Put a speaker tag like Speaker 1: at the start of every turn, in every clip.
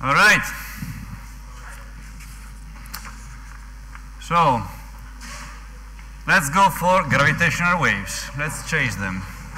Speaker 1: All right. So, let's go for gravitational waves. Let's chase them.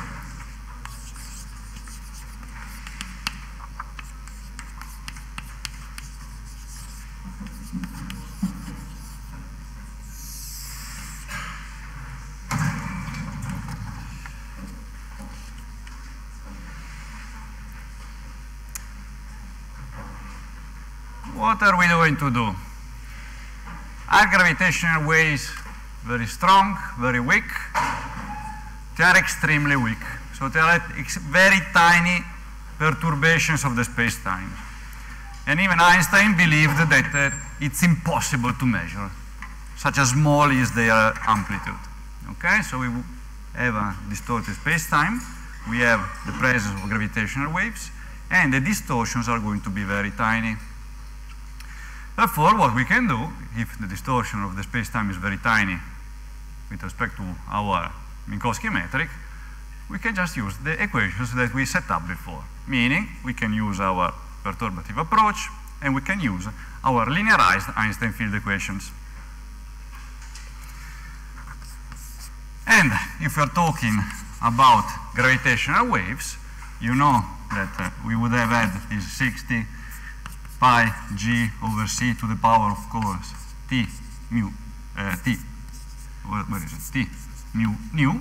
Speaker 1: What are we going to do? Are gravitational waves very strong, very weak? They are extremely weak. So they are very tiny perturbations of the space-time. And even Einstein believed that it's impossible to measure. Such as small is their amplitude. Okay, so we have a distorted space-time. We have the presence of gravitational waves, and the distortions are going to be very tiny. Therefore, what we can do, if the distortion of the space-time is very tiny with respect to our Minkowski metric, we can just use the equations that we set up before. Meaning, we can use our perturbative approach, and we can use our linearized Einstein field equations. And if we're talking about gravitational waves, you know that we would have had this 60 pi g over c to the power, of course, t mu, where is it? T mu nu.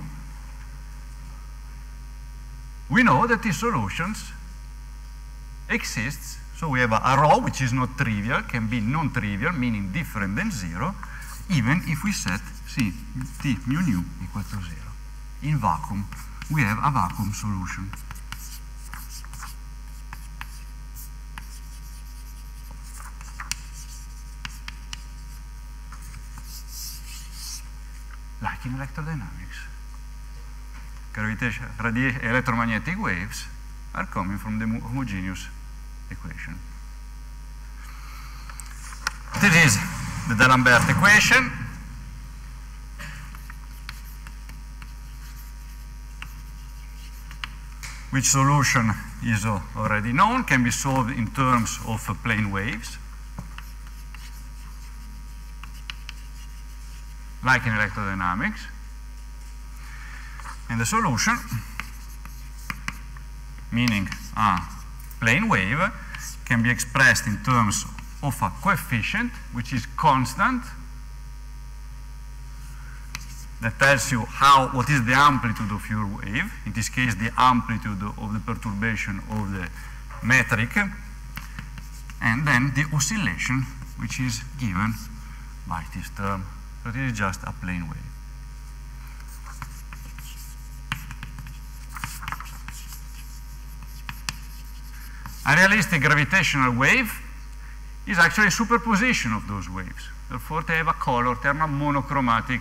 Speaker 1: We know that these solutions exist, so we have a rho which is not trivial, can be non-trivial, meaning different than 0, even if we set c t mu nu equal to 0. In vacuum, we have a vacuum solution. Like in electrodynamics. Electromagnetic waves are coming from the homogeneous equation. This is the D'Alembert equation. Which solution is already known, can be solved in terms of plane waves. Like in electrodynamics. And the solution, meaning a plane wave, can be expressed in terms of a coefficient which is constant, that tells you what is the amplitude of your wave, in this case the amplitude of the perturbation of the metric, and then the oscillation which is given by this term. So this is just a plane wave. A realistic gravitational wave is actually a superposition of those waves. Therefore, they have a color, they are not monochromatic.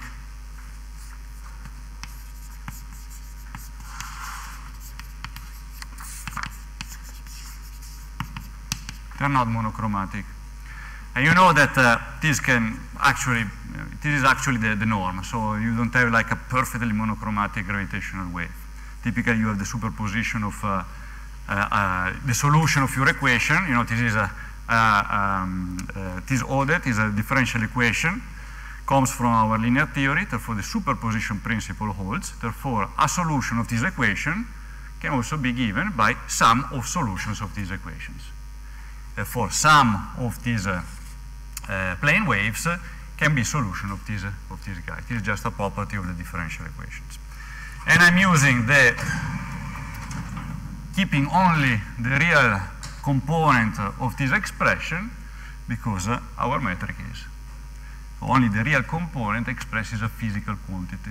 Speaker 1: They are not monochromatic. And you know that this is actually the norm. So you don't have like a perfectly monochromatic gravitational wave. Typically, you have the superposition of the solution of your equation. You know, this is this ODE is a differential equation, comes from our linear theory. Therefore, the superposition principle holds. Therefore, a solution of this equation can also be given by sum of solutions of these equations. Therefore, sum of these plane waves can be solution of this guy. This is just a property of the differential equations. And I'm using keeping only the real component of this expression because our metric is. Only the real component expresses a physical quantity.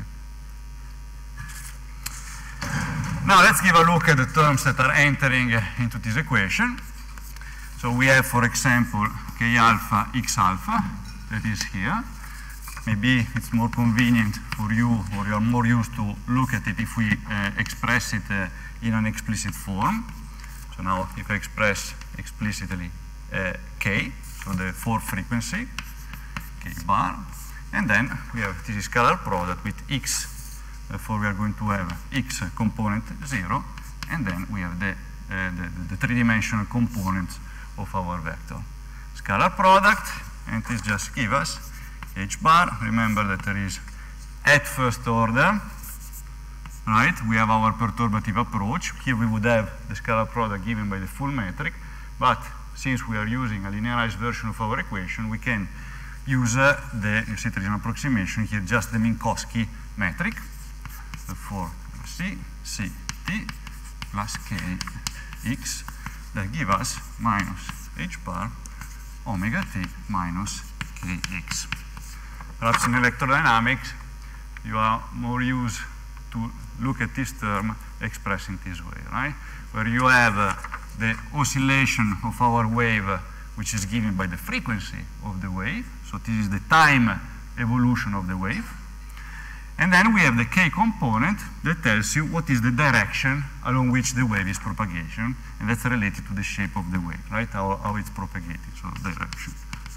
Speaker 1: Now let's give a look at the terms that are entering into this equation. So we have, for example, k alpha x alpha, that is here. Maybe it's more convenient for you, or you are more used to look at it if we express it in an explicit form. So now if I express explicitly k, so the fourth frequency, k bar, and then we have this scalar product with x. Therefore we are going to have x component 0, and then we have the three-dimensional components of our vector. Scalar product, and this just gives us h bar. Remember that there is at first order, right? We have our perturbative approach. Here we would have the scalar product given by the full metric, but since we are using a linearized version of our equation, we can use you see there is an approximation here, just the Minkowski metric. Therefore, C, T plus K x that give us minus h bar omega t minus kx. Perhaps in electrodynamics, you are more used to look at this term expressed in this way, right? Where you have the oscillation of our wave, which is given by the frequency of the wave. So this is the time evolution of the wave. And then we have the k component that tells you what is the direction along which the wave is propagating, and that's related to the shape of the wave, right? How it's propagating, so direction.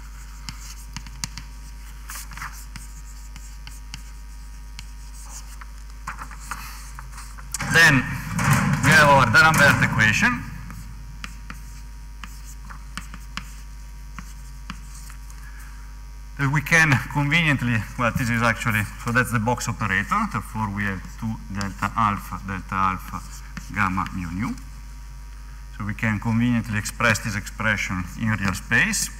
Speaker 1: Then we have our D'Alembert equation. That we can conveniently, well, this is actually, so that's the box operator, therefore we have 2 delta alpha, gamma mu nu. So we can conveniently express this expression in real space.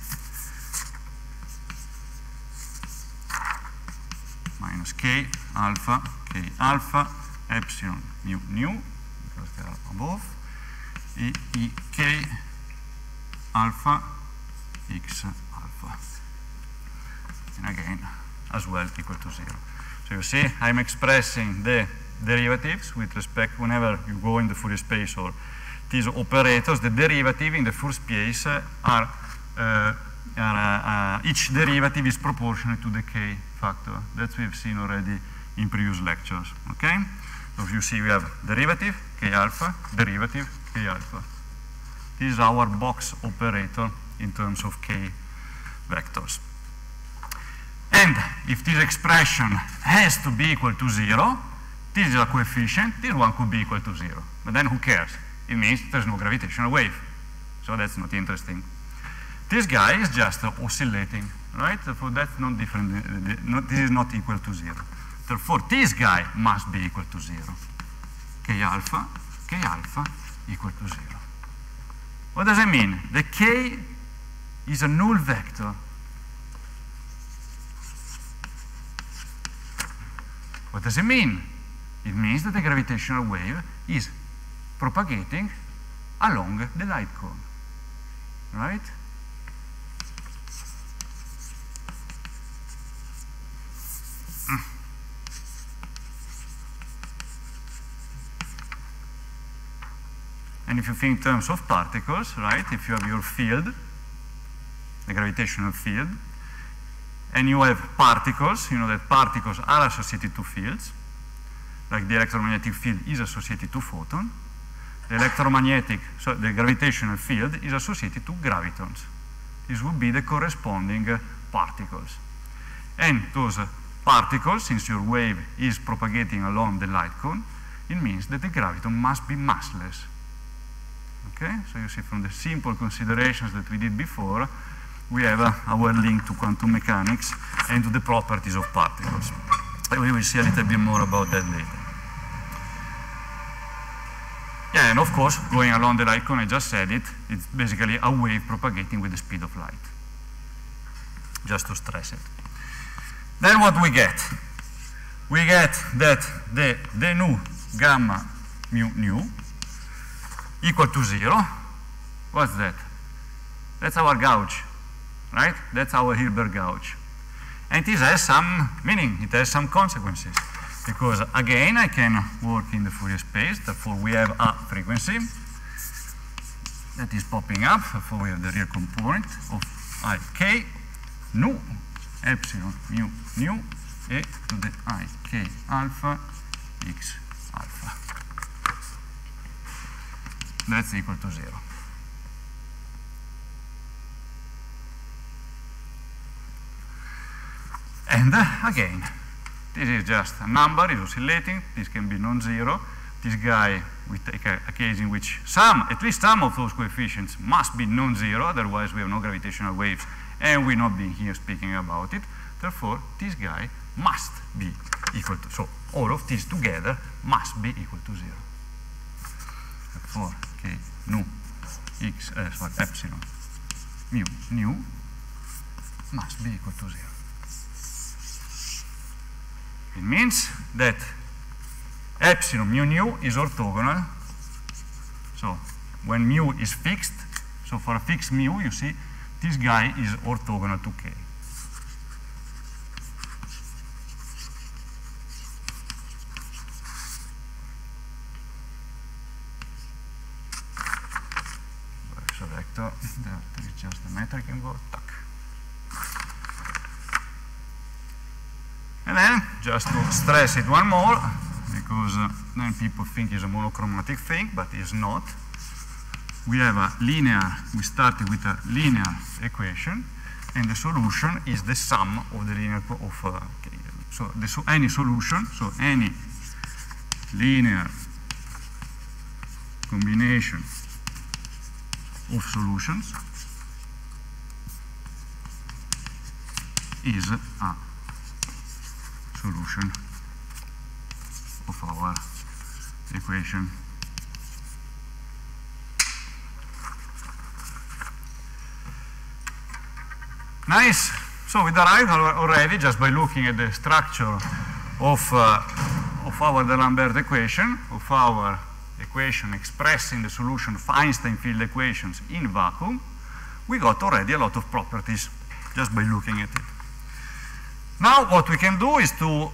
Speaker 1: Minus k alpha, epsilon mu nu, because they are above, e k alpha x alpha. And again, as well equal to 0. So you see, I'm expressing the derivatives with respect, whenever you go in the Fourier space or these operators, the derivative in the first place each derivative is proportional to the k factor. That we've seen already in previous lectures, okay? So you see we have derivative, k alpha, derivative, k alpha. This is our box operator in terms of k vectors. And if this expression has to be equal to 0, this is a coefficient, this one could be equal to 0. But then who cares? It means there's no gravitational wave. So that's not interesting. This guy is just oscillating, right? Therefore, that's not different. This is not equal to 0. Therefore, this guy must be equal to 0. K alpha equal to 0. What does it mean? The K is a null vector. What does it mean? It means that the gravitational wave is propagating along the light cone, right? And if you think in terms of particles, right, if you have your field, the gravitational field, and you have particles, you know that particles are associated to fields, like the electromagnetic field is associated to photon. The gravitational field is associated to gravitons. This would be the corresponding particles. And those particles, since your wave is propagating along the light cone, it means that the graviton must be massless. Okay, so you see from the simple considerations that we did before, we have our link to quantum mechanics and to the properties of particles. We will see a little bit more about that later. Yeah, and of course, going along the light cone, I just said it, it's basically a wave propagating with the speed of light. Just to stress it. Then what we get? We get that the nu gamma mu nu equal to 0. What's that? That's our gauge, right? That's our Hilbert gauge. And this has some meaning, it has some consequences. Because again, I can work in the Fourier space, therefore we have a frequency that is popping up, therefore we have the real component of ik nu epsilon mu nu e to the ik alpha x alpha. That's equal to 0. And again, this is just a number, it's oscillating, this can be non-zero, this guy, we take a case in which at least some of those coefficients must be non-zero, otherwise we have no gravitational waves, and we're not being here speaking about it. Therefore, this guy must be equal to, so all of these together must be equal to 0. Therefore, k nu x, epsilon mu nu must be equal to 0. It means that epsilon mu nu is orthogonal. So when mu is fixed, so for a fixed mu, you see, this guy is orthogonal to k. Where's a vector? There is just a metric involved. And then, just to stress it one more, because then people think it's a monochromatic thing, but it's not. We have a linear, we started with a linear equation, and the solution is the sum of the linear, so any solution, so any linear combination of solutions is a solution of our equation. Nice. So we derived already just by looking at the structure of our D'Alembert equation, of our equation expressing the solution of Einstein field equations in vacuum. We got already a lot of properties just by looking at it. Now what we can do is to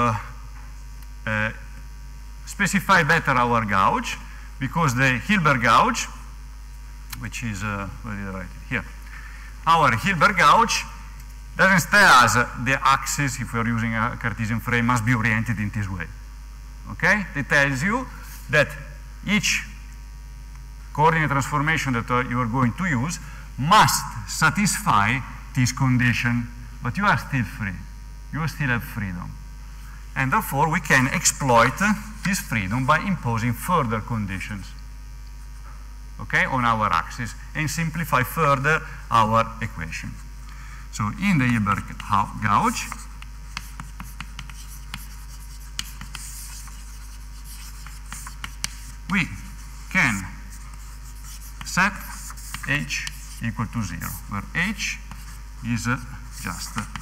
Speaker 1: specify better our gauge, because the Hilbert gauge, which is, where did I write it? Here. Our Hilbert gauge doesn't tell us the axis, if we're using a Cartesian frame, must be oriented in this way. Okay? It tells you that each coordinate transformation that you are going to use must satisfy this condition, but you are still free. You still have freedom. And therefore, we can exploit this freedom by imposing further conditions, okay, on our axis, and simplify further our equation. So in the Hilbert gauge, we can set h equal to 0, where h is just the,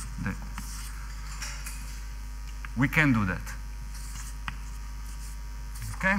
Speaker 1: we can do that, okay,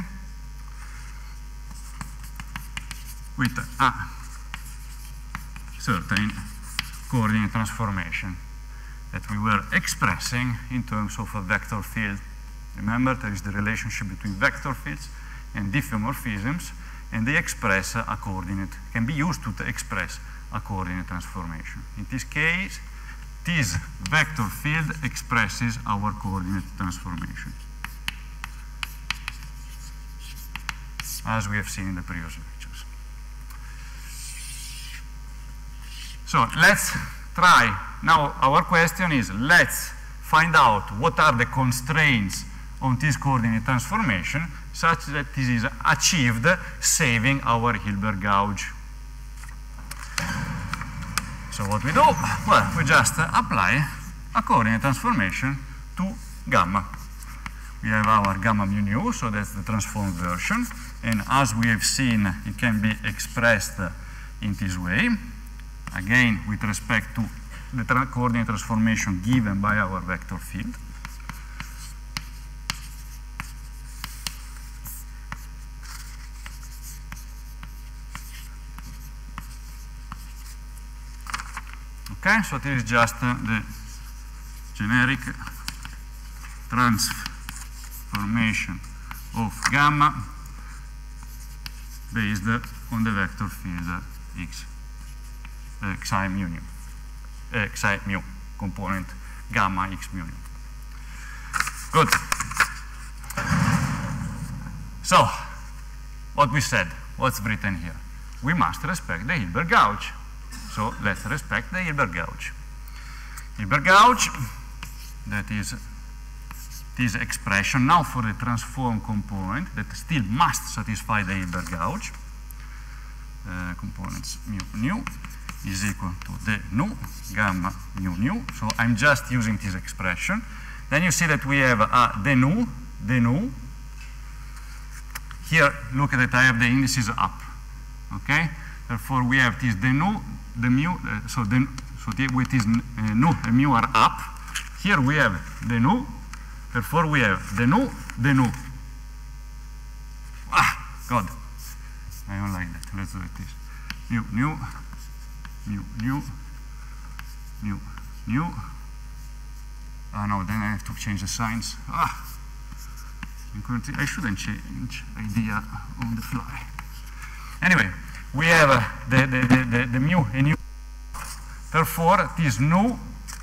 Speaker 1: with a certain coordinate transformation that we were expressing in terms of a vector field. Remember, there is the relationship between vector fields and diffeomorphisms, and they express a coordinate, can be used to express a coordinate transformation. In this case, this vector field expresses our coordinate transformation, as we have seen in the previous lectures. So let's try. Now our question is, let's find out what are the constraints on this coordinate transformation such that this is achieved saving our Hilbert gauge. So what we do? Well, we just apply a coordinate transformation to gamma. We have our gamma mu nu, so that's the transformed version. And as we have seen, it can be expressed in this way. Again, with respect to the coordinate transformation given by our vector field. Okay, so this is just the generic transformation of gamma based on the vector field x, xi mu nu, xi mu component gamma x mu nu. Good. So, what we said, what's written here? We must respect the Hilbert gauge. So let's respect the Hilbert gauge. Hilbert gauge, that is this expression now for the transform component that still must satisfy the Hilbert gauge. Components mu nu is equal to the nu gamma mu nu. So I'm just using this expression. Then you see that we have the nu. Here, look at it, I have the indices up. Okay? Therefore, we have this the nu, the mu, with this nu and mu are up. Here we have the nu. Therefore, we have the nu. Ah, God. I don't like that. Let's do it this. Mu. No, then I have to change the signs. I shouldn't change idea on the fly. Anyway, we have the mu and nu. Therefore, this nu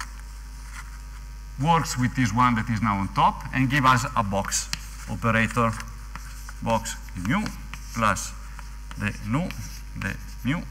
Speaker 1: works with this one that is now on top and give us a box operator. Box mu plus the nu, the mu,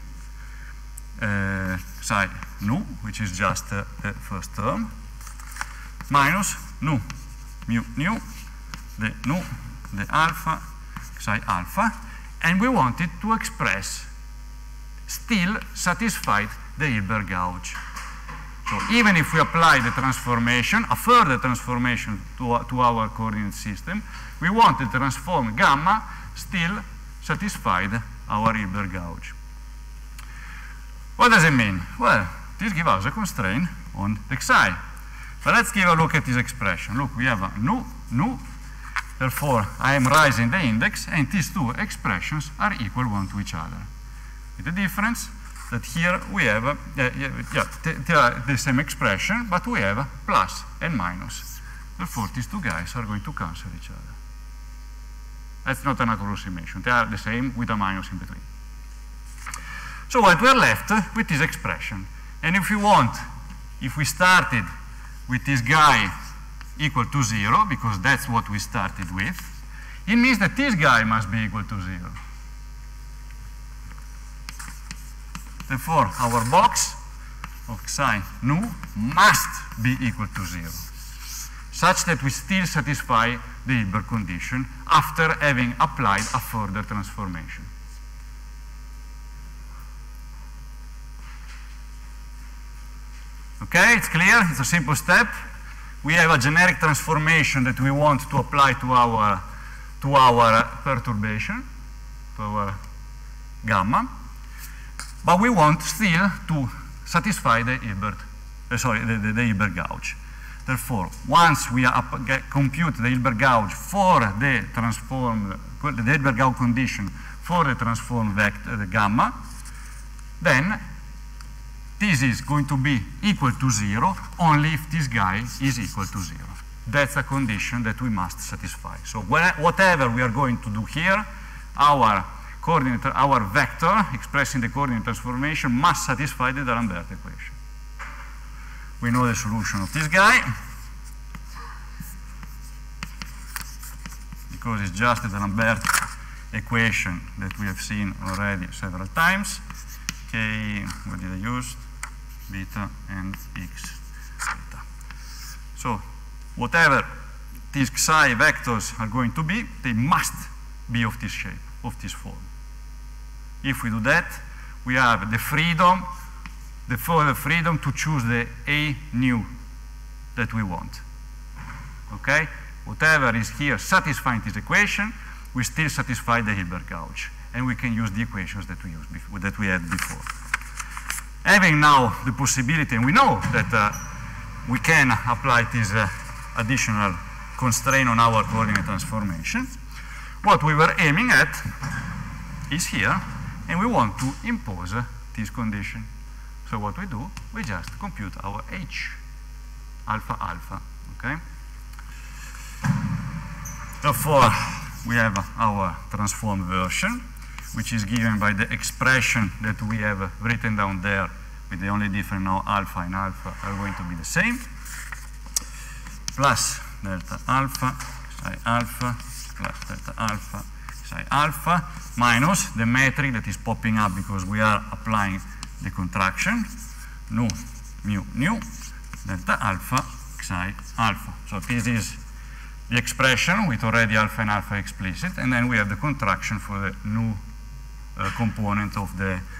Speaker 1: psi nu, which is just the first term, minus nu, mu nu, the nu, the alpha, psi alpha, and we wanted to express still satisfied the Hilbert gauge. So even if we apply the transformation, a further transformation to our coordinate system, we want to transform gamma still satisfied our Hilbert gauge. What does it mean? Well, this gives us a constraint on the psi. But let's give a look at this expression. Look, we have a nu. Therefore, I am raising the index, and these two expressions are equal one to each other. With the difference that here we have they are the same expression, but we have plus and minus. Therefore, these two guys are going to cancel each other. That's not an approximation. They are the same with a minus in between. So what we are left with this expression. And if we started with this guy equal to 0, because that's what we started with, it means that this guy must be equal to 0. Therefore, our box of psi nu must be equal to 0, such that we still satisfy the Hilbert condition after having applied a further transformation. Okay, it's clear, it's a simple step. We have a generic transformation that we want to apply to our perturbation, to our gamma, but we want still to satisfy the Hilbert, the Hilbert gauge. Therefore, once we compute the Hilbert gauge for the Hilbert gauge condition for the transform vector, the gamma, then this is going to be equal to 0 only if this guy is equal to 0. That's a condition that we must satisfy. So whatever we are going to do here, our vector expressing the coordinate transformation must satisfy the D'Alembert equation. We know the solution of this guy, because it's just the D'Alembert equation that we have seen already several times. K, what did I use? Beta and x beta. So whatever these psi vectors are going to be, they must be of this shape, of this form. If we do that, we have the freedom, the further freedom to choose the A nu that we want. Okay? Whatever is here satisfying this equation, we still satisfy the Hilbert gauge, and we can use the equations that we used before, that we had before. Having now the possibility, and we know that we can apply this additional constraint on our coordinate transformation, what we were aiming at is here, and we want to impose this condition. So what we do, we just compute our H, alpha alpha, okay? Therefore, we have our transform version, which is given by the expression that we have written down there, with the only difference now alpha and alpha are going to be the same, plus delta alpha, psi alpha, plus delta alpha, psi alpha, minus the metric that is popping up because we are applying the contraction, nu, mu, nu, delta alpha, psi alpha. So this is the expression with already alpha and alpha explicit, and then we have the contraction for the new component of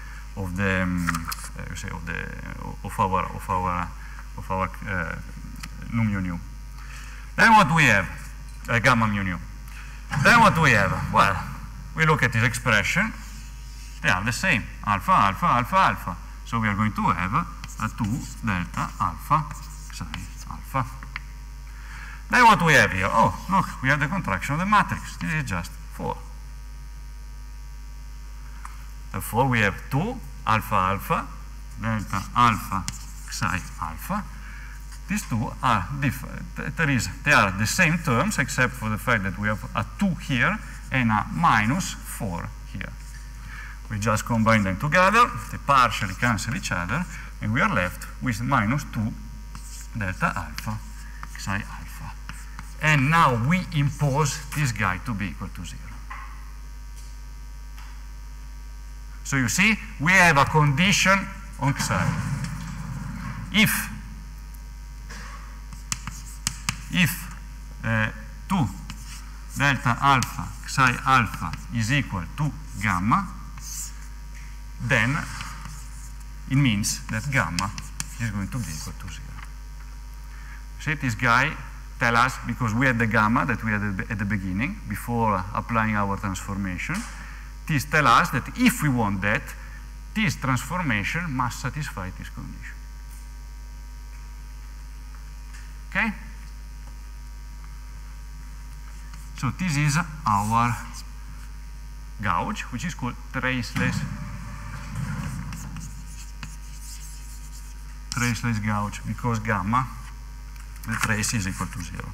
Speaker 1: our nu mu nu. Then what we have? Gamma mu nu. Then what we have? Well, we look at this expression. They are the same, alpha, alpha, alpha, alpha. So we are going to have a 2 delta alpha psi alpha. Then what we have here? Oh, look, we have the contraction of the matrix. This is just 4. Therefore, we have 2 alpha alpha delta alpha psi alpha. These two are different. They are the same terms, except for the fact that we have a 2 here and a minus 4 here. We just combine them together, they partially cancel each other, and we are left with minus 2 delta alpha psi alpha. And now we impose this guy to be equal to 0. So you see, we have a condition on psi. If 2 delta alpha psi alpha is equal to gamma, then it means that gamma is going to be equal to 0. See, this guy tells us, because we had the gamma that we had at the beginning, before applying our transformation, this tells us that if we want that, this transformation must satisfy this condition. Okay? So this is our gauge, which is called traceless gauge, because gamma, the trace, is equal to 0.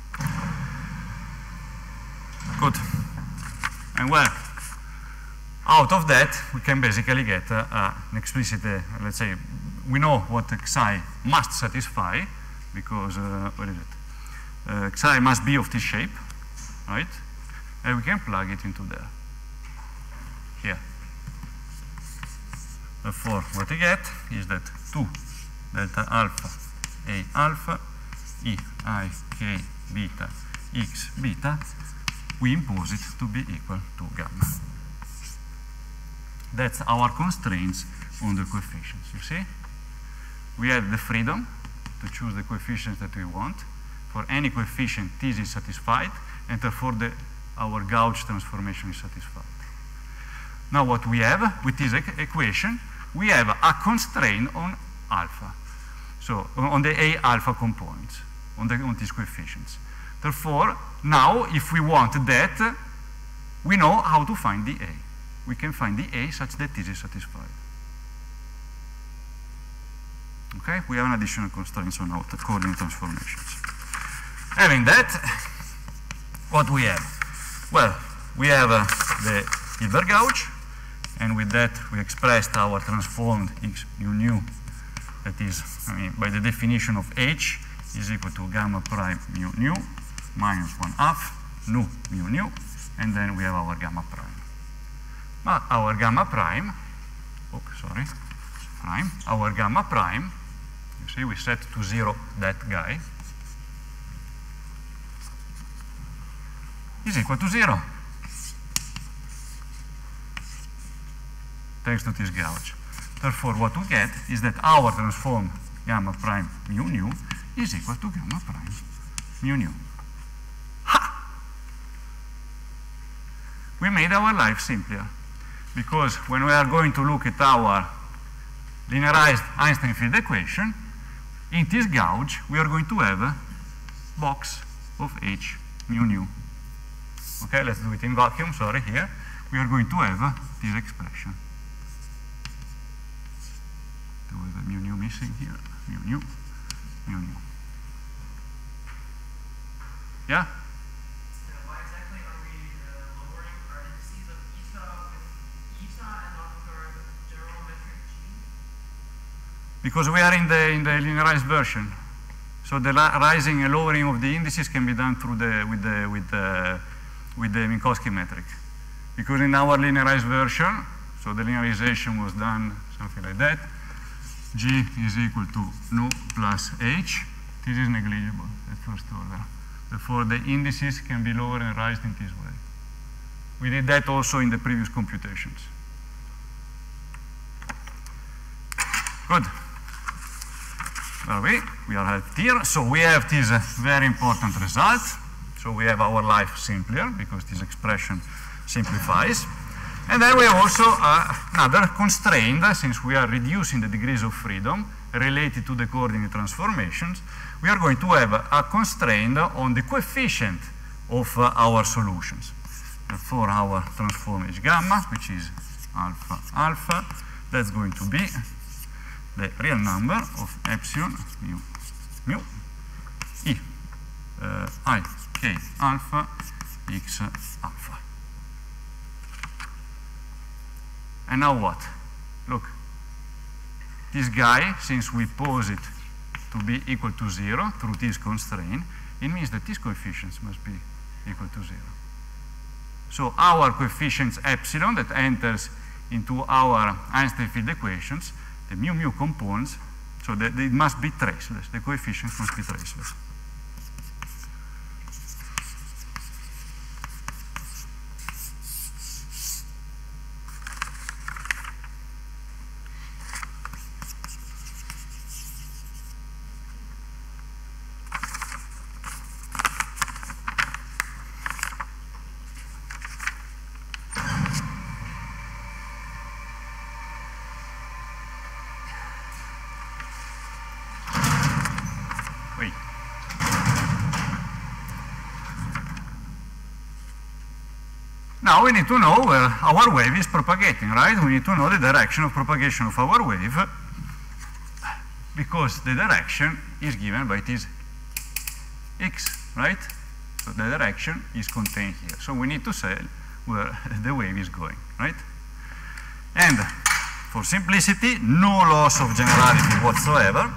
Speaker 1: Good. And well, out of that, we can basically get an explicit, let's say, we know what psi must satisfy, because, what is it? Psi must be of this shape, right? And we can plug it into there. Here. Therefore, what we get is that 2 delta alpha A alpha E I K beta X beta, we impose it to be equal to gamma. That's our constraints on the coefficients, you see? We have the freedom to choose the coefficients that we want. For any coefficient, this is satisfied, and therefore our gauge transformation is satisfied. Now what we have with this equation, we have a constraint on alpha. So on the A alpha components, on these coefficients. Therefore, now if we want that, we know how to find the A. We can find the A such that this is satisfied. Okay, we have an additional constraint on our coordinate transformations. Having that, what we have? Well, we have the Hilbert gauge, and with that we expressed our transformed X mu nu, that is, I mean, by the definition of H is equal to gamma prime mu nu minus 1/2 nu mu nu, and then we have our gamma prime. But our gamma prime, our gamma prime, you see we set to 0 that guy, is equal to 0. Thanks to this gauge. Therefore, what we get is that our transformed gamma prime mu nu is equal to gamma prime mu nu. Ha! We made our life simpler, because when we are going to look at our linearized Einstein field equation, in this gauge we are going to have a box of H mu nu. Okay, let's do it in vacuum, sorry, here. We are going to have this expression. There was a mu nu missing here. Mu nu, mu nu. Yeah?
Speaker 2: Why exactly are we lowering our indices of eta with eta and not with our general metric G?
Speaker 1: Because we are in the linearized version. So the rising and lowering of the indices can be done through with the Minkowski metric. Because in our linearized version, so the linearization was done something like that, G is equal to nu plus H. This is negligible at first order. Therefore, the indices can be lowered and raised in this way. We did that also in the previous computations. Good. Where are we? We are at here. So we have this very important result. So we have our life simpler because this expression simplifies. And then we have also another constraint, since we are reducing the degrees of freedom related to the coordinate transformations. We are going to have a constraint on the coefficient of our solutions. For our transform H gamma, which is alpha alpha, that's going to be the real number of epsilon mu mu I k alpha x alpha. And now what? Look, this guy, since we pose it to be equal to 0 through this constraint, it means that these coefficients must be equal to 0. So our coefficients epsilon that enters into our Einstein field equations, the mu mu components, so that it must be traceless. The coefficients must be traceless. Now we need to know where our wave is propagating, right? We need to know the direction of propagation of our wave, because the direction is given by this x, right? So the direction is contained here. So we need to say where the wave is going, right? And for simplicity, no loss of generality whatsoever.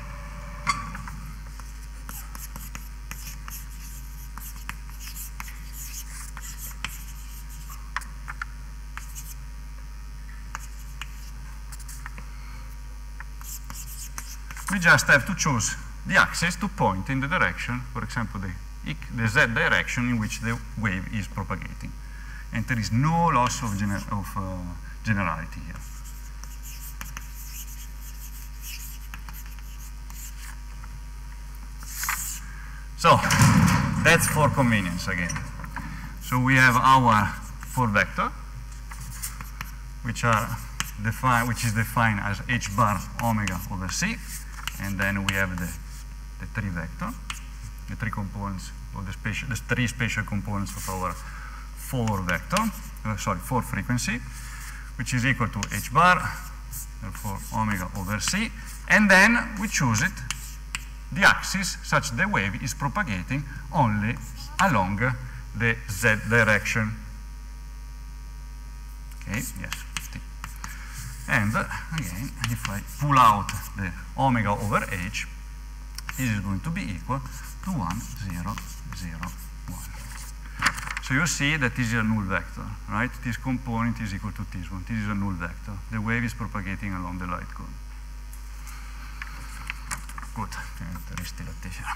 Speaker 1: We just have to choose the axis to point in the direction, for example, the z direction in which the wave is propagating. And there is no loss of generality here. So that's for convenience again. So we have our 4 vector, which is defined as h bar omega over c. And then we have the 3 vector, the 3 components of the 3 spatial components of our 4 vector, 4 frequency, which is equal to h bar, therefore omega over c. And then we choose it, the axis, such the wave is propagating only along the z direction. Okay, yes. And again, if I pull out the omega over h, this is going to be equal to 1, 0, 0, 1. So you see that this is a null vector, right? This component is equal to this one. This is a null vector. The wave is propagating along the light cone. Good. There is still a teacher.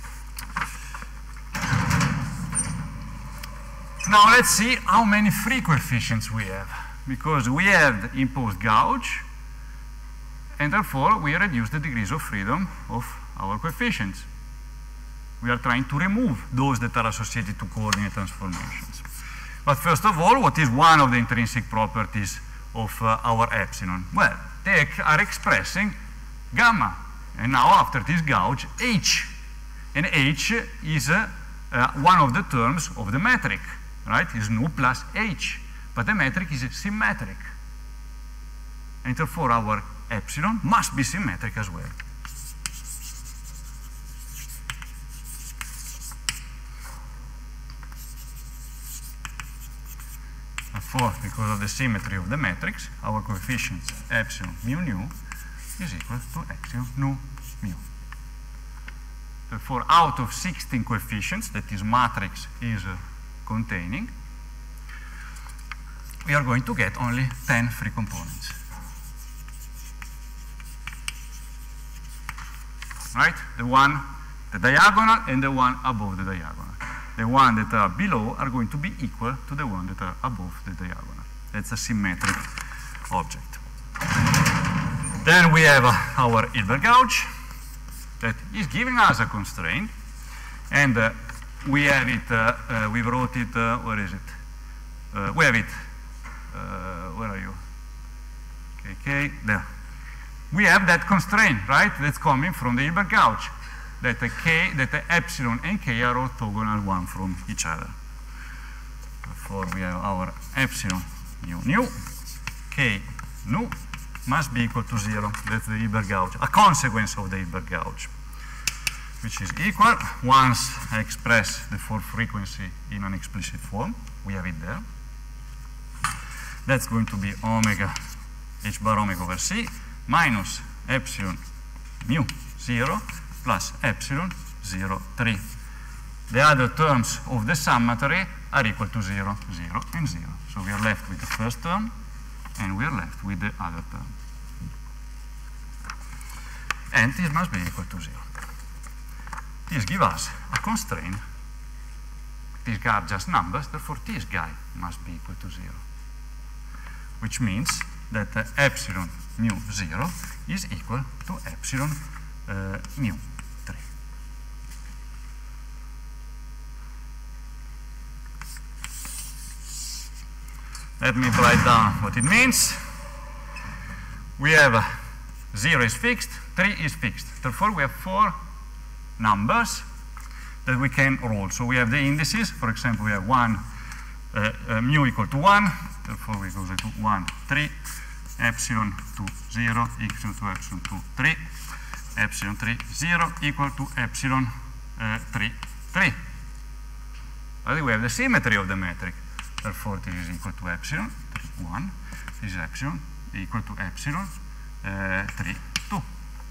Speaker 1: Now let's see how many free coefficients we have. Because we have imposed gauge, and therefore we reduce the degrees of freedom of our coefficients. We are trying to remove those that are associated to coordinate transformations. But first of all, what is one of the intrinsic properties of our epsilon? Well, they are expressing gamma. And now after this gauge, h. And h is one of the terms of the metric, right? Is nu plus h. But the metric is symmetric. And therefore our epsilon must be symmetric as well. Therefore, because of the symmetry of the matrix, our coefficients epsilon mu nu is equal to epsilon nu mu. Therefore, out of 16 coefficients that this matrix is containing, we are going to get only 10 free components. Right? The one the diagonal and the one above the diagonal. The one that are below are going to be equal to the one that are above the diagonal. That's a symmetric object. Then we have our Hilbert gauge that is giving us a constraint, and we have it, we wrote it, where is it? We have it, where are you? Okay, there. We have that constraint, right? That's coming from the Hilbert gauge, that the epsilon and k are orthogonal one from each other. Therefore, we have our epsilon nu, k nu must be equal to 0. That's the Hilbert gauge, a consequence of the Hilbert gauge, which is equal, once I express the fourth frequency in an explicit form, we have it there. That's going to be omega h bar omega over c minus epsilon mu 0 plus epsilon 0, 3. The other terms of the summatory are equal to 0, 0, and 0. So we are left with the first term, and we are left with the other term. And this must be equal to 0. This gives us a constraint. These are just numbers, therefore this guy must be equal to 0. Which means that epsilon mu 0 is equal to epsilon mu 3. Let me write down what it means. We have 0 is fixed, 3 is fixed. Therefore, we have 4 numbers that we can roll. So we have the indices. For example, we have 1 mu equal to 1. Therefore, we go to 1, 3, epsilon to 0 equal to epsilon to 3, epsilon 3, 0 equal to epsilon 3, 3. But we have the symmetry of the metric. Therefore, this is equal to epsilon 3, 1. This is epsilon equal to epsilon 3, 2.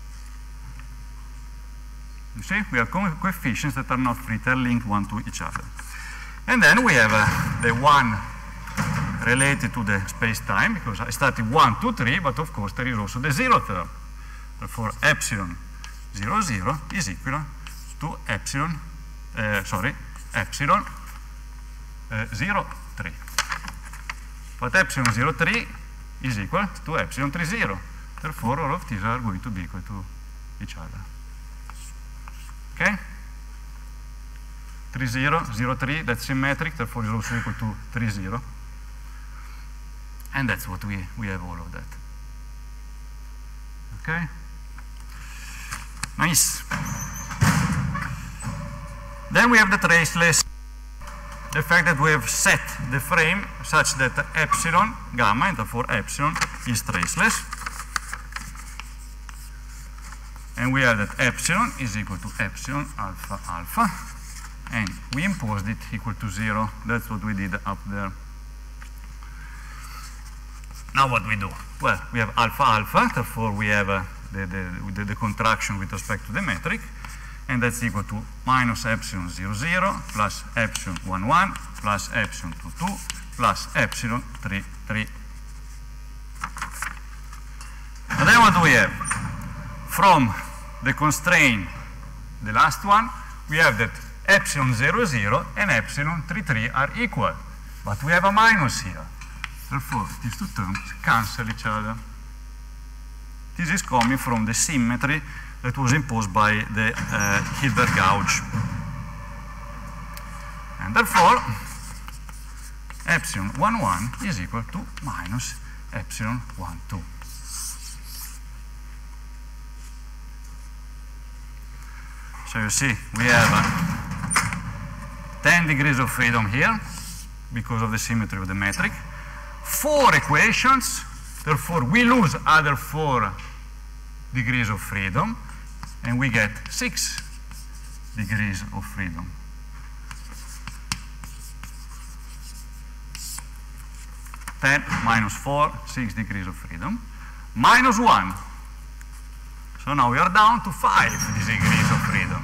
Speaker 1: You see, we have coefficients that are not free, they are linked one to each other. And then we have the one related to the space-time, because I started 1, 2, 3, but of course there is also the 0 term. Therefore, epsilon 0, 0 is equal to epsilon, epsilon 0, 3. But epsilon 0, 3 is equal to epsilon 3, 0. Therefore, all of these are going to be equal to each other. Okay? 3, 0, 0, 3, that's symmetric, therefore is also equal to 3, 0. And that's what we have all of that. Okay? Nice. Then we have the traceless. The fact that we have set the frame such that epsilon, gamma, and therefore epsilon is traceless. And we have that epsilon is equal to epsilon alpha alpha. And we imposed it equal to 0. That's what we did up there. Now what we do? Well, we have alpha alpha, therefore we have the contraction with respect to the metric, and that's equal to minus epsilon 0, 0, plus epsilon 1, 1, plus epsilon 2, 2, plus epsilon 3, 3. And then what do we have? From the constraint, the last one, we have that epsilon 0, 0 and epsilon 3, 3 are equal, but we have a minus here. Therefore, these two terms cancel each other. This is coming from the symmetry that was imposed by the Hilbert gauge. And therefore, epsilon 1, 1 is equal to minus epsilon 1, 2. So you see, we have 10 degrees of freedom here because of the symmetry of the metric. 4 equations, therefore we lose other 4 degrees of freedom, and we get 6 degrees of freedom. Ten minus 4, 6 degrees of freedom, minus 1. So now we are down to 5 degrees of freedom.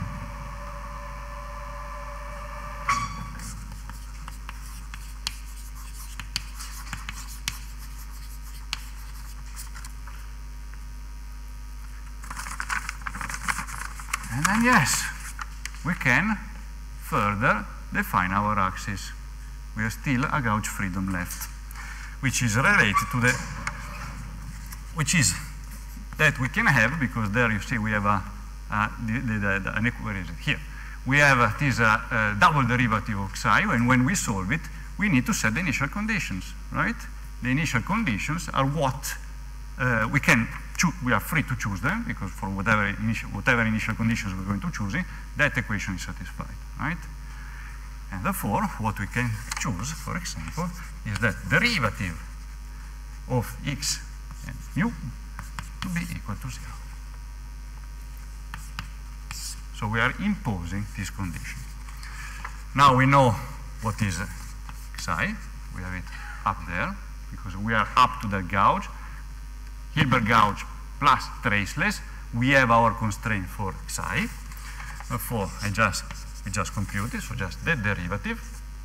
Speaker 1: And then yes, we can further define our axis. We have still a gauge freedom left, which is related to the, which is that we can have, because there you see we have where is it? Here. We have this double derivative of psi, and when we solve it, we need to set the initial conditions, right? The initial conditions are what we can choose. We are free to choose them, because for whatever initial conditions we're going to choose, that equation is satisfied, right? And therefore, what we can choose, for example, is that derivative of x and mu to be equal to 0. So we are imposing this condition. Now we know what is psi. We have it up there, because we are up to the gauge. Hilbert gauge plus traceless. We have our constraint for psi. Therefore, we just computed, so just the derivative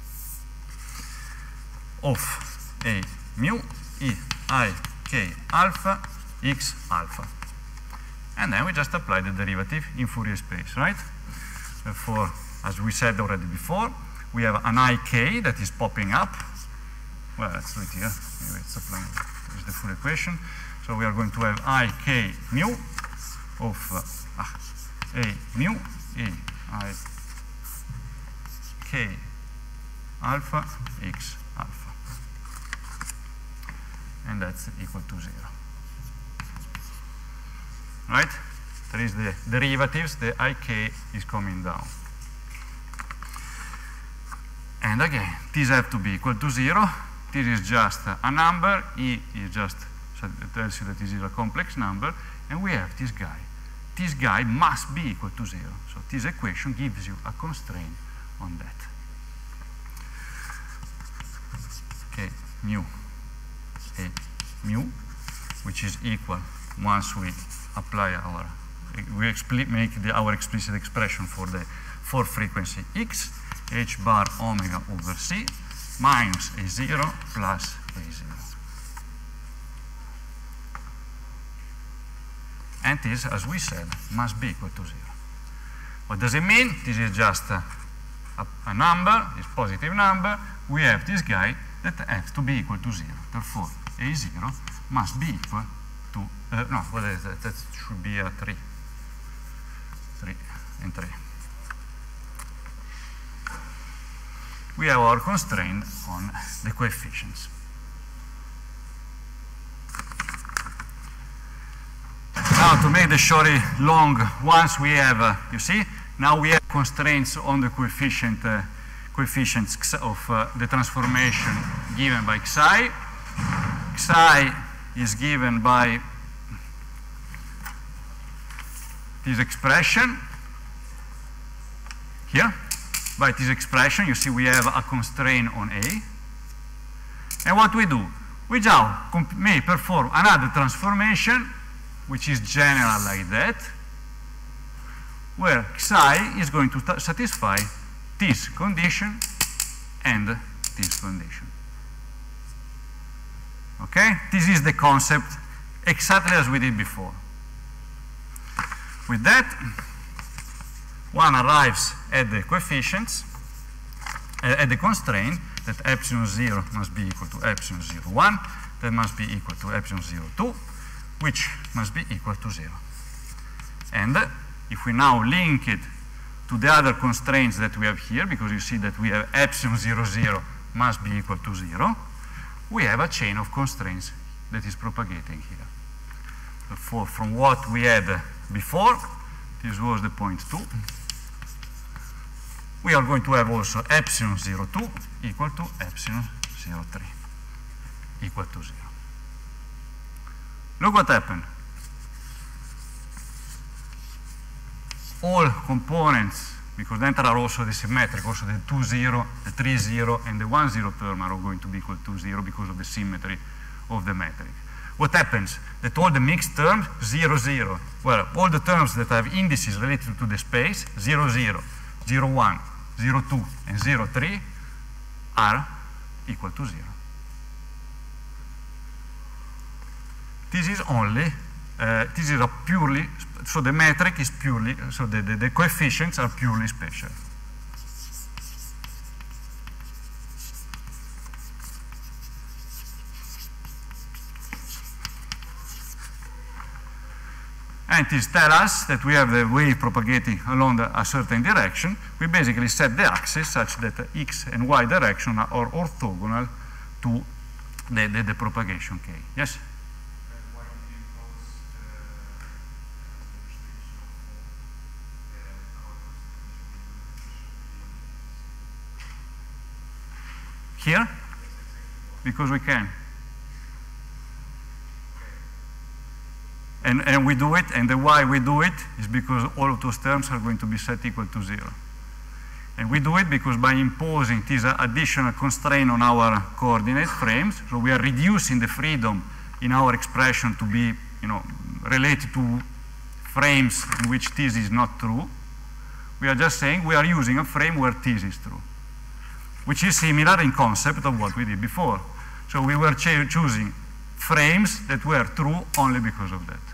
Speaker 1: of a mu e I k alpha x alpha. And then we just apply the derivative in Fourier space, right? Therefore, as we said already before, we have an ik that is popping up. Well, let's do it here. Anyway, it's applying. This is the full equation. So we are going to have ik mu of a mu e I k alpha x alpha. And that's equal to 0. Right? There is the derivatives, the ik is coming down. And again, these have to be equal to 0. This is just a number, e is just, so it tells you that this is a complex number, and we have this guy. This guy must be equal to 0. So this equation gives you a constraint on that. Okay, mu, a mu, which is equal, once we apply our, make our explicit expression for frequency x, h bar omega over c minus a0 plus a0. And this, as we said, must be equal to 0. What does it mean? This is just a number, this positive number. We have this guy that has to be equal to 0. Therefore, a0 must be equal to, no, what is that? That should be a 3. 3 and 3. We have our constraint on the coefficients. Now, to make the story long, once we have, you see, now we have constraints on the coefficients of the transformation given by psi. Psi is given by this expression here. By this expression, you see we have a constraint on A. And what we do? We now may perform another transformation, which is general like that, where psi is going to satisfy this condition and this condition. Okay? This is the concept exactly as we did before. With that, one arrives at the coefficients, at the constraint that epsilon 0 must be equal to epsilon 0, 1, that must be equal to epsilon 0, 2, which must be equal to 0. And if we now link it to the other constraints that we have here, because you see that we have epsilon 0, 0 must be equal to 0, we have a chain of constraints that is propagating here. Therefore, from what we had before, this was the point 2. We are going to have also epsilon 0,2 equal to epsilon 0,3 equal to 0. Look what happened. All components, because then there are also the symmetric, also the 2, 0, the 3, 0, and the 1, 0 term are all going to be equal to 0 because of the symmetry of the metric. What happens? That all the mixed terms, 0, 0, well, all the terms that have indices related to the space, 0, 0, 0, 1, 0, 2, and 0, 3 are equal to 0. This is only, this is a purely so the metric is purely, so the coefficients are purely spatial. And this tells us that we have the wave propagating along a certain direction. We basically set the axis such that the x and y direction are orthogonal to the propagation k. Yes?
Speaker 3: And why did you impose the
Speaker 1: Here? Because we can. And we do it, and the why we do it is because all of those terms are going to be set equal to 0. And we do it because by imposing this additional constraint on our coordinate frames, so we are reducing the freedom in our expression to be, related to frames in which this is not true. We are just saying we are using a frame where this is true, which is similar in concept of what we did before. So we were choosing frames that were true only because of that.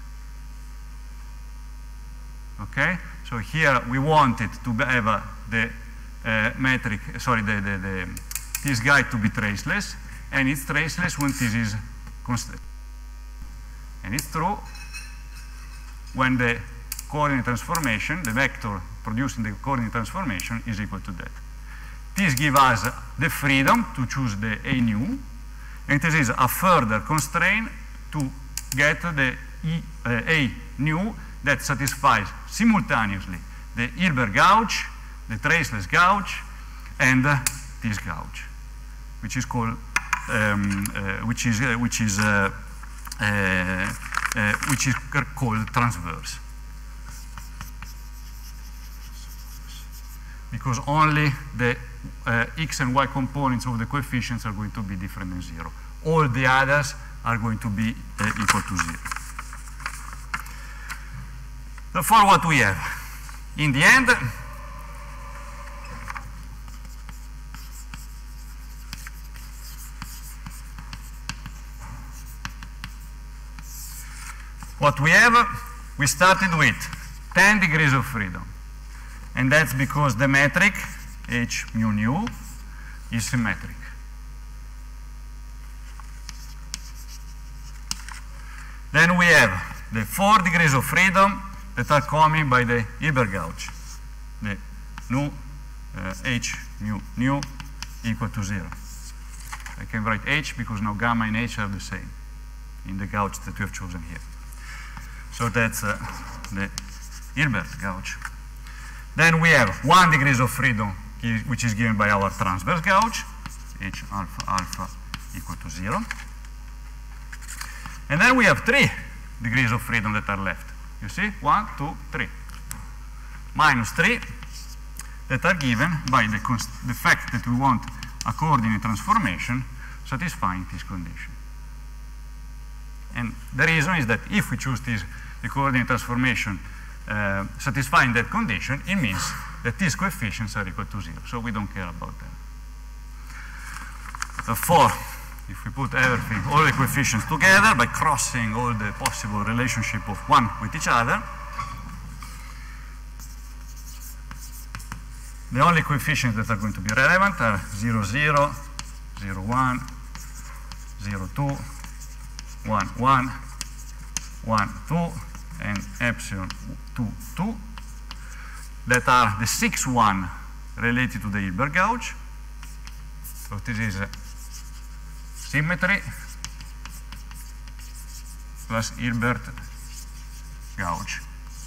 Speaker 1: Okay? So here we wanted to have the metric, sorry, this guy to be traceless, and it's traceless when this is constant. And it's true when the coordinate transformation, the vector producing the coordinate transformation, is equal to that. This gives us the freedom to choose the A nu, and this is a further constraint to get the A nu that satisfies simultaneously the Hilbert gauge, the traceless gauge, and this gauge, which is called called transverse, because only the x and y components of the coefficients are going to be different than 0. All the others are going to be equal to 0. Therefore, what we have in the end, we started with 10 degrees of freedom. And that's because the metric h mu nu is symmetric. Then we have the 4 degrees of freedom that are coming by the Hilbert gauge. The nu h mu nu equal to 0. I can write h because now gamma and h are the same in the gauge that we have chosen here. So that's the Hilbert gauge. Then we have 1 degrees of freedom, which is given by our transverse gauge, h alpha alpha equal to 0. And then we have 3 degrees of freedom that are left. You see? 1, 2, 3. Minus 3 that are given by the fact that we want a coordinate transformation satisfying this condition. And the reason is that if we choose the coordinate transformation satisfying that condition, it means that these coefficients are equal to 0. So we don't care about that. Therefore, if we put everything, all the coefficients together by crossing all the possible relationship of one with each other, the only coefficients that are going to be relevant are 0, 0, 0, 1, 0, 2, 1, 1, 1, 2, and epsilon 2, 2, that are the 6, 1 related to the Hilbert gauge. So this is symmetry plus Hilbert gauge.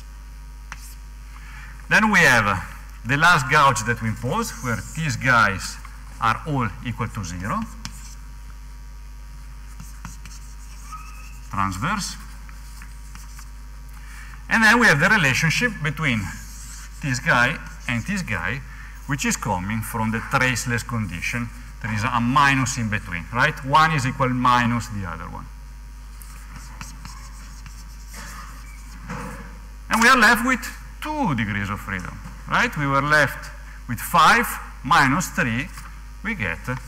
Speaker 1: Then we have the last gauge that we impose, where these guys are all equal to 0. Transverse. And then we have the relationship between this guy and this guy, which is coming from the traceless condition. There is a minus in between, right? One is equal minus the other one. And we are left with 2 degrees of freedom, right? We were left with 5 minus 3, we get 3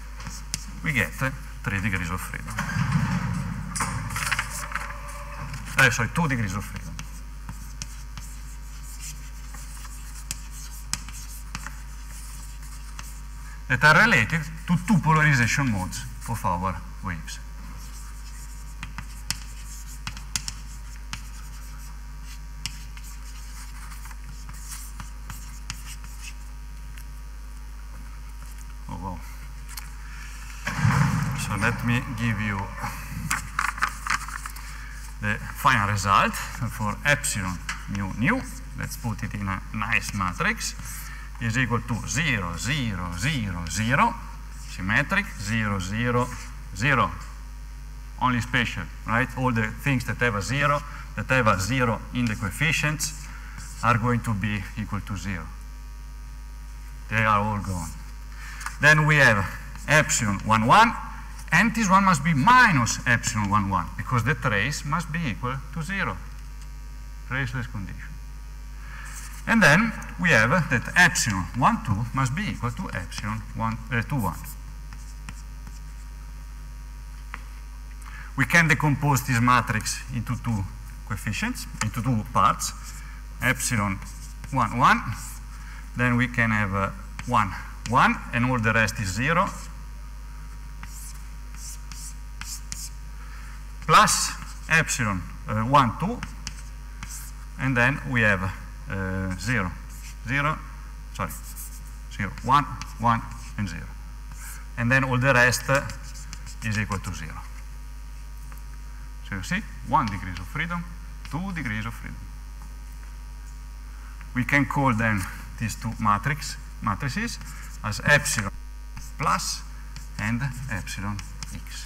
Speaker 1: degrees of freedom. sorry, 2 degrees of freedom. That are related to 2 polarization modes of our waves. Oh, wow. So let me give you the final result for epsilon mu nu. Let's put it in a nice matrix. Is equal to 0, 0, 0, 0, symmetric, 0, 0, 0. Only special, right? All the things that have a 0, in the coefficients are going to be equal to 0. They are all gone. Then we have epsilon 1, 1, and this one must be minus epsilon 1, 1, because the trace must be equal to 0. Traceless condition. And then we have that epsilon 1, 2 must be equal to epsilon 2, 1. We can decompose this matrix into 2 coefficients, into 2 parts. Epsilon 1, 1. Then we can have 1, 1, and all the rest is 0. Plus epsilon 1, 2. And then we have 0, 0, sorry, 0, 1, 1, and 0. And then all the rest is equal to 0. So you see, 1 degrees of freedom, 2 degrees of freedom. We can call then these 2 matrices as epsilon plus and epsilon x.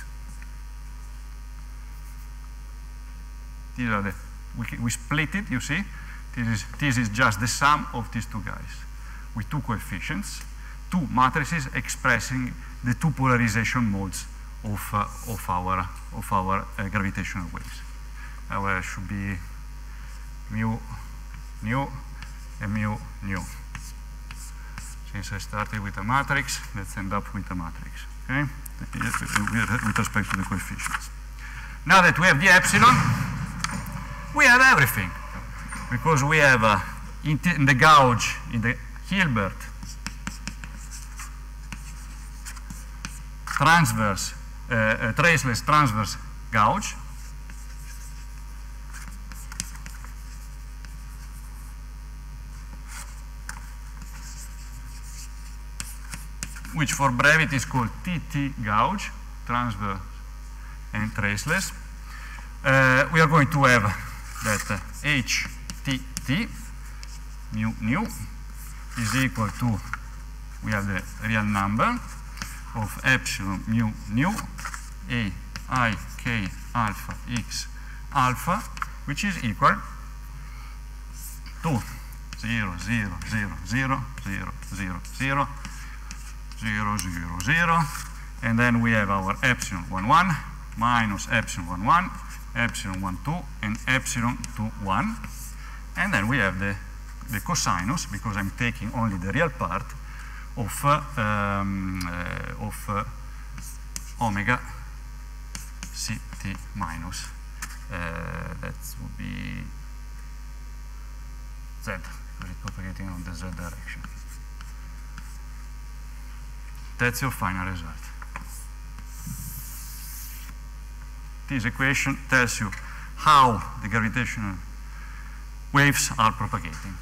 Speaker 1: These are the, we split it, you see. This is just the sum of these 2 guys with 2 coefficients, 2 matrices expressing the 2 polarization modes of our gravitational waves. Well, it should be mu nu and mu nu. Since I started with a matrix, let's end up with a matrix, okay? With respect to the coefficients. Now that we have the epsilon, we have everything. Because we have in the gauge, in the Hilbert transverse, traceless transverse gauge, which for brevity is called TT gauge, transverse and traceless. We are going to have that HTT mu nu is equal to, we have the real number of epsilon mu nu A I K alpha X alpha, which is equal to 0, 0, 0, 0, 0, 0, 0, 0, 0, 0, 0, and then we have our epsilon 1, 1 minus epsilon 1, 1, epsilon 1, 2, and epsilon 2, 1. And then we have the cosinus, because I'm taking only the real part, of omega ct minus, that would be z, because it's propagating on the z direction. That's your final result. This equation tells you how the gravitational waves are propagating.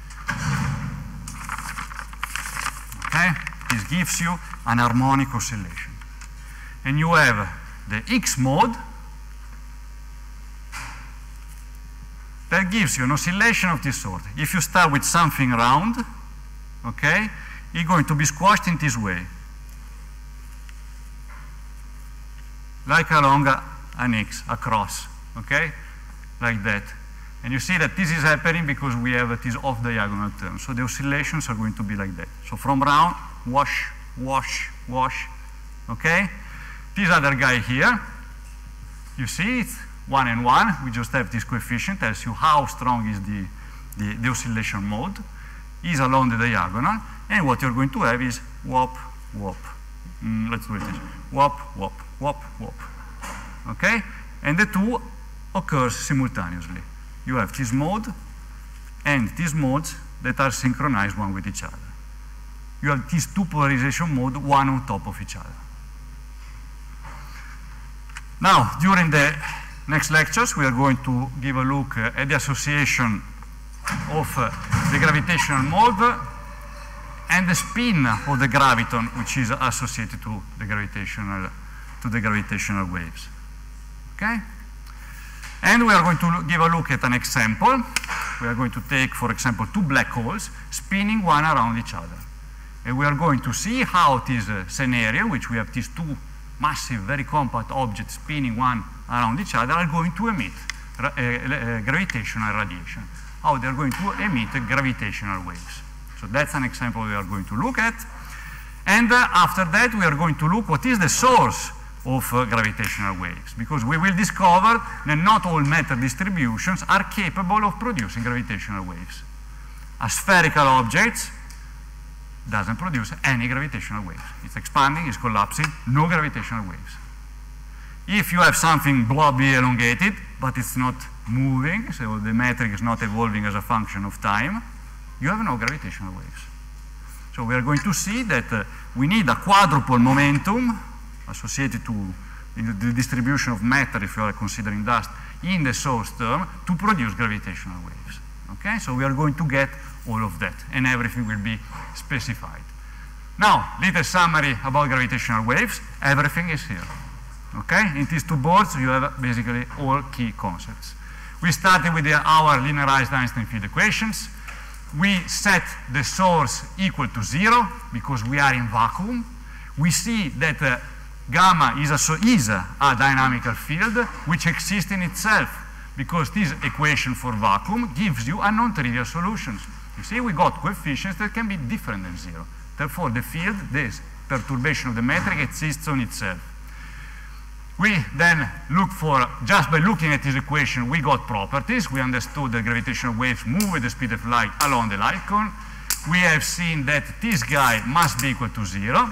Speaker 1: Okay? This gives you an harmonic oscillation. And you have the X mode that gives you an oscillation of this sort. If you start with something round, okay, it's going to be squashed in this way, like along an X, across, okay, like that. And you see that this is happening because we have this off-diagonal term. So the oscillations are going to be like that. So from round, wash, wash, wash, okay? This other guy here, you see it's 1 and 1. We just have this coefficient, tells you how strong is the oscillation mode, is along the diagonal, and what you're going to have is whop, whop. Let's do it this way. Whop, whop, whop, whop. Okay? And the two occurs simultaneously. You have this mode and these modes that are synchronized one with each other. You have these two polarization modes, one on top of each other. Now, during the next lectures, we are going to give a look at the association of the gravitational mode and the spin of the graviton, which is associated to the gravitational waves. Okay? And we are going to give a look at an example. We are going to take, for example, two black holes spinning one around each other. And we are going to see how this scenario, in which we have these two massive, very compact objects spinning one around each other, are going to emit gravitational radiation. How they are going to emit gravitational waves. So that's an example we are going to look at. And after that, we are going to look what is the source of gravitational waves, because we will discover that not all matter distributions are capable of producing gravitational waves. A spherical object doesn't produce any gravitational waves. It's expanding, it's collapsing, no gravitational waves. If you have something blobby elongated, but it's not moving, so the metric is not evolving as a function of time, you have no gravitational waves. So we are going to see that we need a quadruple momentum associated to the distribution of matter, if you are considering dust, in the source term to produce gravitational waves. Okay, so we are going to get all of that, and everything will be specified. Now, little summary about gravitational waves. Everything is here. Okay, in these two boards, you have basically all key concepts. We started with our linearized Einstein field equations. We set the source equal to 0 because we are in vacuum. We see that gamma is a dynamical field which exists in itself, because this equation for vacuum gives you a non-trivial solutions. You see, we got coefficients that can be different than 0. Therefore, the field, this perturbation of the metric, exists on itself. We then look for, just by looking at this equation, we got properties. We understood that gravitational waves move with the speed of light along the light cone. We have seen that this guy must be equal to 0.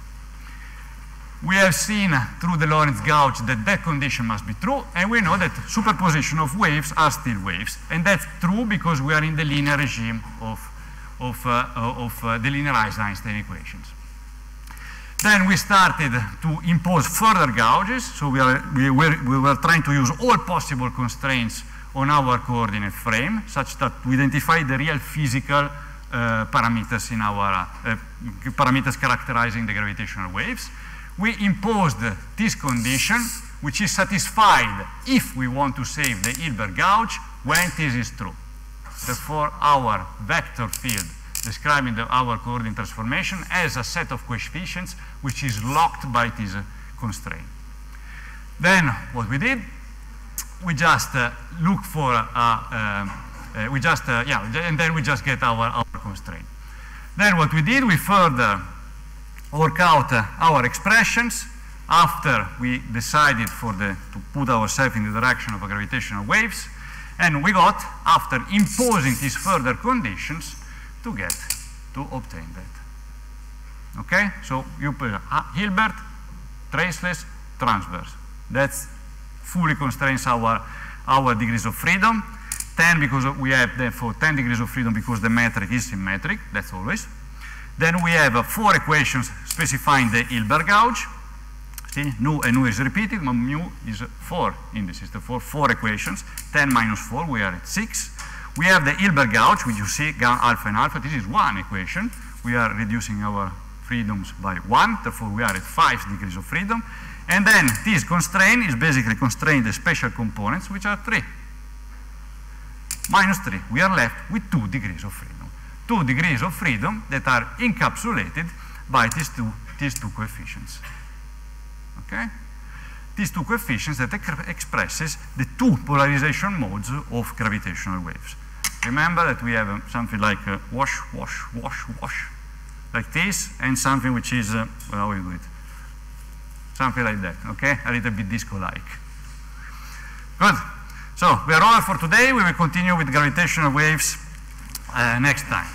Speaker 1: We have seen through the Lorentz gauge that that condition must be true, and we know that superposition of waves are still waves. And that's true because we are in the linear regime of the linearized Einstein equations. Then we started to impose further gauges, so we were trying to use all possible constraints on our coordinate frame, such that we identify the real physical parameters in our parameters characterizing the gravitational waves. We imposed this condition, which is satisfied if we want to save the Hilbert gauge when this is true. Therefore, our vector field describing our coordinate transformation has a set of coefficients which is locked by this constraint. Then what we did, we just look for and then we just get our constraint. Then what we did, we further work out our expressions after we decided to put ourselves in the direction of gravitational waves, and we got, after imposing these further conditions, to obtain that. Okay, so you put Hilbert, traceless, transverse. That fully constrains our degrees of freedom. 10 because we have therefore 10 degrees of freedom because the metric is symmetric. That's always. Then we have 4 equations specifying the Hilbert gauge. See, nu and nu is repeated, but mu is 4 in the system. 4 equations. 10 minus 4, we are at 6. We have the Hilbert gauge, which you see alpha and alpha. This is 1 equation. We are reducing our freedoms by 1, therefore we are at 5 degrees of freedom. And then this constraint is basically constrained the special components, which are 3. Minus 3, we are left with 2 degrees of freedom. 2 degrees of freedom that are encapsulated by these two coefficients. Okay? These 2 coefficients that expresses the 2 polarization modes of gravitational waves. Remember that we have something like wash, wash, wash, wash, like this, and something which is, how we do it? Something like that, okay? A little bit disco-like. Good. So, we are over for today. We will continue with gravitational waves next time.